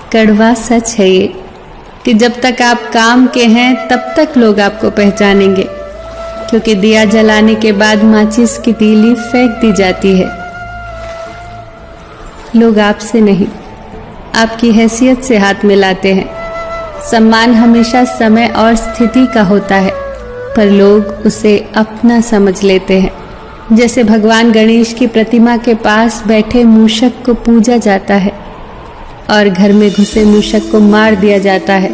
कड़वा सच है ये कि जब तक आप काम के हैं तब तक लोग आपको पहचानेंगे, क्योंकि दिया जलाने के बाद माचिस की तीली फेंक दी जाती है। लोग आपसे नहीं, आपकी हैसियत से हाथ मिलाते हैं। सम्मान हमेशा समय और स्थिति का होता है, पर लोग उसे अपना समझ लेते हैं। जैसे भगवान गणेश की प्रतिमा के पास बैठे मूषक को पूजा जाता है और घर में घुसे मूषक को मार दिया जाता है।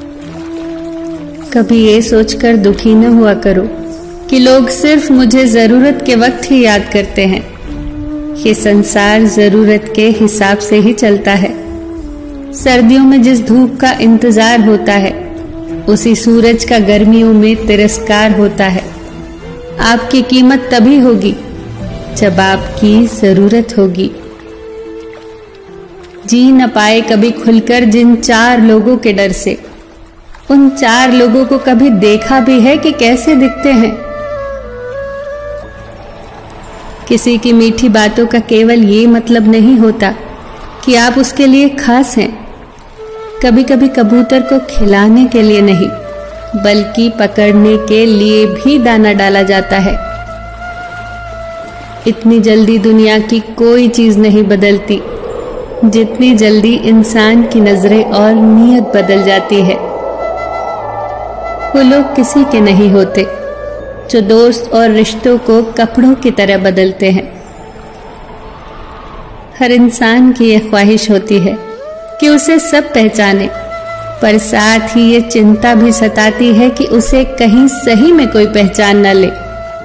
कभी ये सोचकर दुखी न हुआ करो कि लोग सिर्फ मुझे जरूरत के वक्त ही याद करते हैं। ये संसार जरूरत के हिसाब से ही चलता है। सर्दियों में जिस धूप का इंतजार होता है, उसी सूरज का गर्मियों में तिरस्कार होता है। आपकी कीमत तभी होगी जब आपकी जरूरत होगी। जी न पाए कभी खुलकर जिन 4 लोगों के डर से, उन 4 लोगों को कभी देखा भी है कि कैसे दिखते हैं? किसी की मीठी बातों का केवल ये मतलब नहीं होता कि आप उसके लिए खास हैं। कभी कभी कबूतर को खिलाने के लिए नहीं, बल्कि पकड़ने के लिए भी दाना डाला जाता है। इतनी जल्दी दुनिया की कोई चीज नहीं बदलती जितनी जल्दी इंसान की नजरें और नीयत बदल जाती है। वो लोग किसी के नहीं होते जो दोस्त और रिश्तों को कपड़ों की तरह बदलते हैं। हर इंसान की यह ख्वाहिश होती है कि उसे सब पहचाने, पर साथ ही ये चिंता भी सताती है कि उसे कहीं सही में कोई पहचान न ले।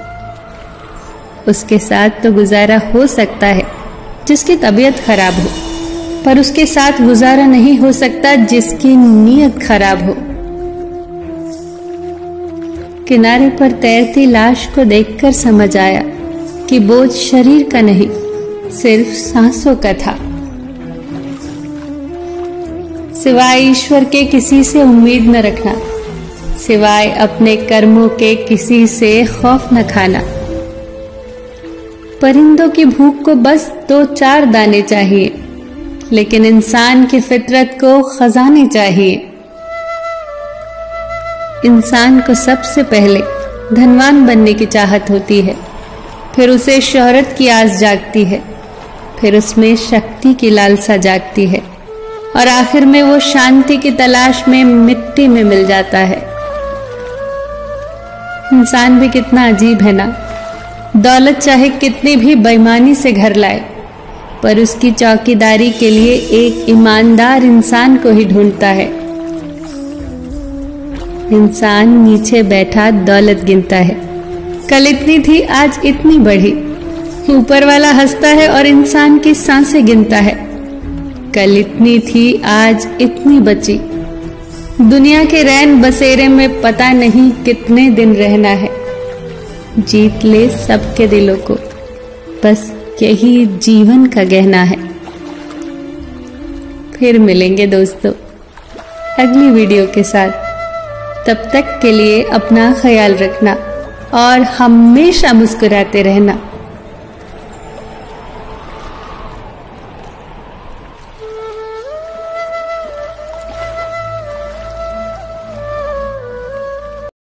उसके साथ तो गुजारा हो सकता है जिसकी तबीयत खराब हो, पर उसके साथ गुजारा नहीं हो सकता जिसकी नीयत खराब हो। किनारे पर तैरती लाश को देखकर समझ आया कि बोझ शरीर का नहीं, सिर्फ सांसों का था। सिवाय ईश्वर के किसी से उम्मीद न रखना, सिवाय अपने कर्मों के किसी से खौफ न खाना। परिंदों की भूख को बस 2-4 दाने चाहिए, लेकिन इंसान की फितरत को खजाने चाहिए। इंसान को सबसे पहले धनवान बनने की चाहत होती है, फिर उसे शोहरत की आस जागती है, फिर उसमें शक्ति की लालसा जागती है, और आखिर में वो शांति की तलाश में मिट्टी में मिल जाता है। इंसान भी कितना अजीब है ना। दौलत चाहे कितनी भी बेईमानी से घर लाए, पर उसकी चौकीदारी के लिए एक ईमानदार इंसान को ही ढूंढता है। इंसान नीचे बैठा दौलत गिनता है। कल इतनी थी, आज इतनी बढ़ी। ऊपर वाला हंसता है और इंसान की सांसें गिनता है। कल इतनी थी, आज इतनी बची। दुनिया के रैन बसेरे में पता नहीं कितने दिन रहना है। जीत ले सबके दिलों को, बस यही जीवन का गहना है। फिर मिलेंगे दोस्तों अगली वीडियो के साथ। तब तक के लिए अपना ख्याल रखना और हमेशा मुस्कुराते रहना।